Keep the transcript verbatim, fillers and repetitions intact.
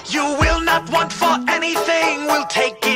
You will not want for anything. We'll take